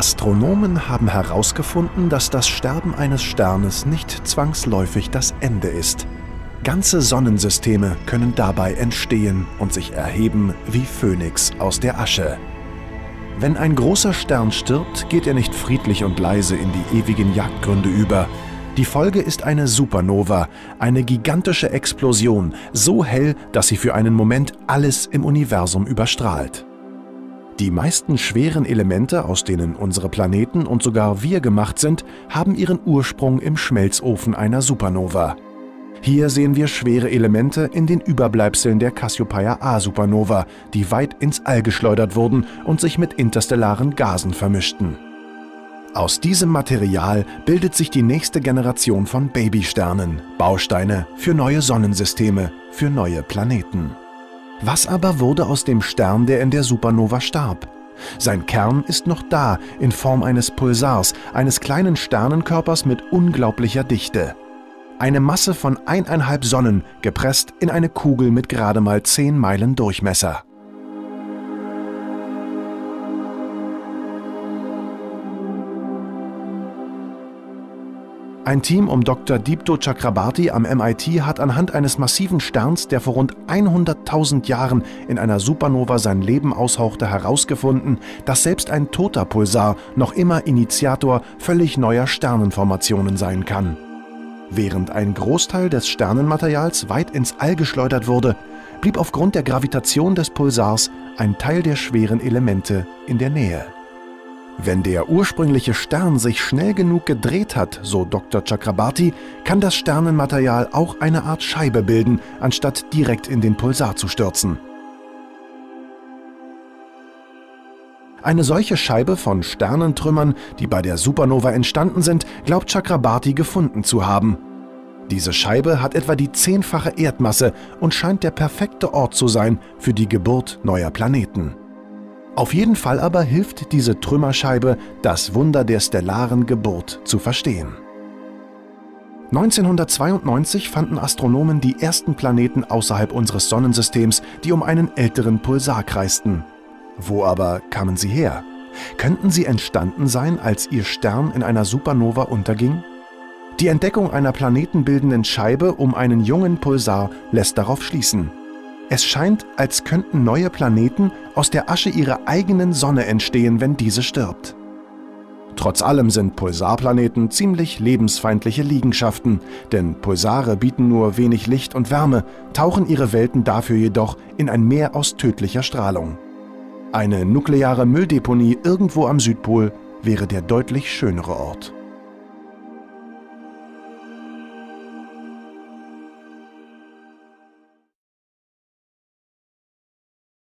Astronomen haben herausgefunden, dass das Sterben eines Sternes nicht zwangsläufig das Ende ist. Ganze Sonnensysteme können dabei entstehen und sich erheben wie Phönix aus der Asche. Wenn ein großer Stern stirbt, geht er nicht friedlich und leise in die ewigen Jagdgründe über. Die Folge ist eine Supernova, eine gigantische Explosion, so hell, dass sie für einen Moment alles im Universum überstrahlt. Die meisten schweren Elemente, aus denen unsere Planeten und sogar wir gemacht sind, haben ihren Ursprung im Schmelzofen einer Supernova. Hier sehen wir schwere Elemente in den Überbleibseln der Cassiopeia-A-Supernova, die weit ins All geschleudert wurden und sich mit interstellaren Gasen vermischten. Aus diesem Material bildet sich die nächste Generation von Babysternen, Bausteine für neue Sonnensysteme, für neue Planeten. Was aber wurde aus dem Stern, der in der Supernova starb? Sein Kern ist noch da, in Form eines Pulsars, eines kleinen Sternenkörpers mit unglaublicher Dichte. Eine Masse von 1,5 Sonnen, gepresst in eine Kugel mit gerade mal 10 Meilen Durchmesser. Ein Team um Dr. Deepto Chakrabarty am MIT hat anhand eines massiven Sterns, der vor rund 100.000 Jahren in einer Supernova sein Leben aushauchte, herausgefunden, dass selbst ein toter Pulsar noch immer Initiator völlig neuer Sternenformationen sein kann. Während ein Großteil des Sternenmaterials weit ins All geschleudert wurde, blieb aufgrund der Gravitation des Pulsars ein Teil der schweren Elemente in der Nähe. Wenn der ursprüngliche Stern sich schnell genug gedreht hat, so Dr. Chakrabarty, kann das Sternenmaterial auch eine Art Scheibe bilden, anstatt direkt in den Pulsar zu stürzen. Eine solche Scheibe von Sternentrümmern, die bei der Supernova entstanden sind, glaubt Chakrabarty gefunden zu haben. Diese Scheibe hat etwa die 10-fache Erdmasse und scheint der perfekte Ort zu sein für die Geburt neuer Planeten. Auf jeden Fall aber hilft diese Trümmerscheibe, das Wunder der stellaren Geburt zu verstehen. 1992 fanden Astronomen die ersten Planeten außerhalb unseres Sonnensystems, die um einen älteren Pulsar kreisten. Wo aber kamen sie her? Könnten sie entstanden sein, als ihr Stern in einer Supernova unterging? Die Entdeckung einer planetenbildenden Scheibe um einen jungen Pulsar lässt darauf schließen. Es scheint, als könnten neue Planeten aus der Asche ihrer eigenen Sonne entstehen, wenn diese stirbt. Trotz allem sind Pulsarplaneten ziemlich lebensfeindliche Liegenschaften, denn Pulsare bieten nur wenig Licht und Wärme, tauchen ihre Welten dafür jedoch in ein Meer aus tödlicher Strahlung. Eine nukleare Mülldeponie irgendwo am Südpol wäre der deutlich schönere Ort.